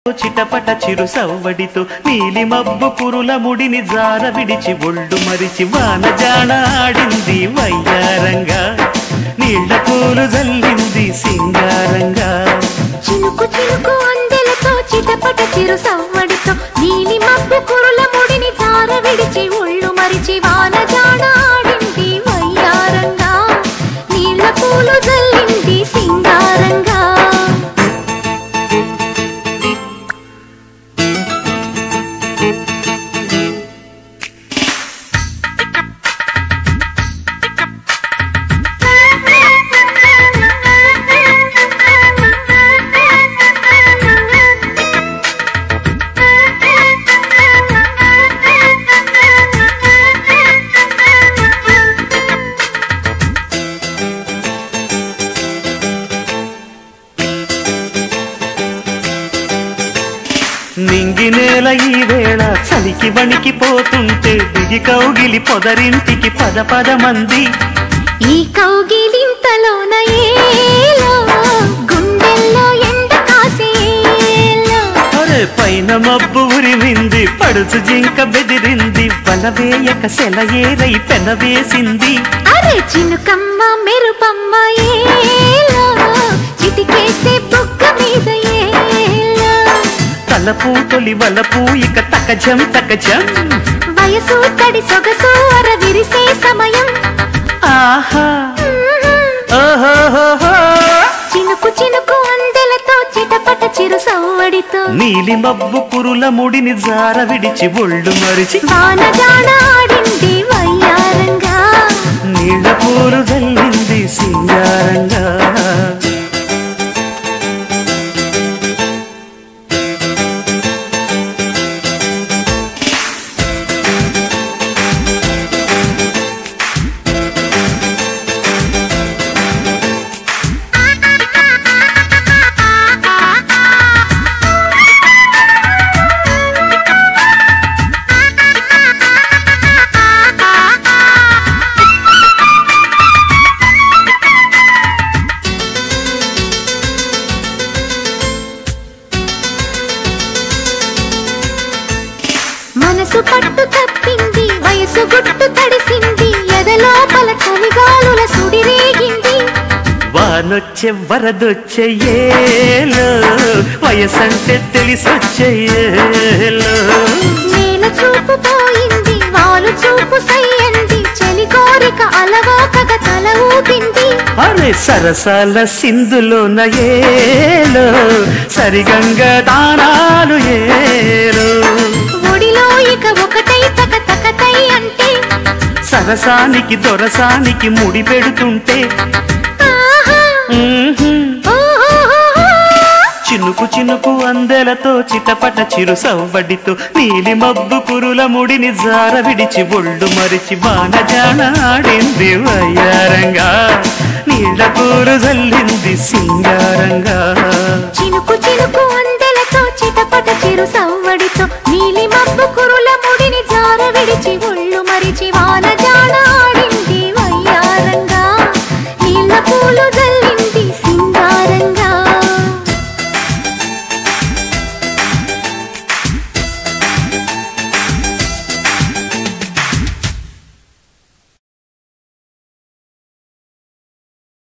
చిటపట చిరు సవ్వడితో నీలి మబ్బు కురుల ముడిని జార విడిచి ఒళ్ళు మరిచి వాన జాణ ఆడింది వయ్యారంగా నీళ్ల పూలు జల్లింది సింగారంగా చినుకు చినుకు అందెలతో చిటపట చిరు సవ్వడితో నీలి మబ్బు కురుల ముడిని జార విడిచి ఒళ్ళు మరిచి వాన జాణ ఆడింది వయ్యారంగా నీళ్ల పూలు జల్లింది సింగారంగా నింగి నేల ఈ వేళ చలికి వణికిపోతుంటే దిగి కౌగిలి పొదరింటికి పద పద మంది ఈ కౌగిలింతలోన ఏలో గుండెల్లో ఎండ కాసేలో అరే పైన మబ్బు ఉరిమింది పడుచు జింక బెదిరింది వలవేయక సెలయేరై పెనవేసింది అరే చినుకమ్మ మెరుపమ్మ ఏలో చిటికేసే బుగ్గ మీద ఏలో తలపూ తొలి వలపూ ఇక తకజం తకజం వయసు తడి సొగసు అర విరిసే సమయం ఆహా ఓహోహోహో చినుకు చినుకు అందెలతో చిటపట చిరు సవ్వడితో నీలి మబ్బు కురుల ముడిని జార విడిచి ఒళ్ళు మరిచి వాన జాణ ఆడింది వయ్యారంగా నీళ్ల పూలు జల్లింది సింగారంగా మనసు పట్టు తప్పింది వయసు గుట్టు తడిసింది ఎదలోపల చలిగాలుల సుడిరేగింది వానొచ్చే వరదొచ్చే ఏలో వయసంటే తెలిసొచ్చేలో నేల చూపు పోయింది వాలు చూపు సయ్యంది చలి కోరిక అలవోకగా తల ఊపింది అరే సరసాల సింధులోన ఏలో సరిగంగ దానాలు ఏలో ఒడిలో ఇక ఒకటై తక తకతై అంటే సరసానికి దొరసానికి ముడి పెడుతుంటే ఆహా ఓహోహోహో చినుకు చినుకు అందెలతో చిటపట చిరు సవ్వడితో నీలి మబ్బు కురుల ముడిని జార విడిచి ఒళ్ళు మరిచి వాన జాణ ఆడింది వయ్యారంగా నీళ్ల పూలు జల్లింది సింగారంగా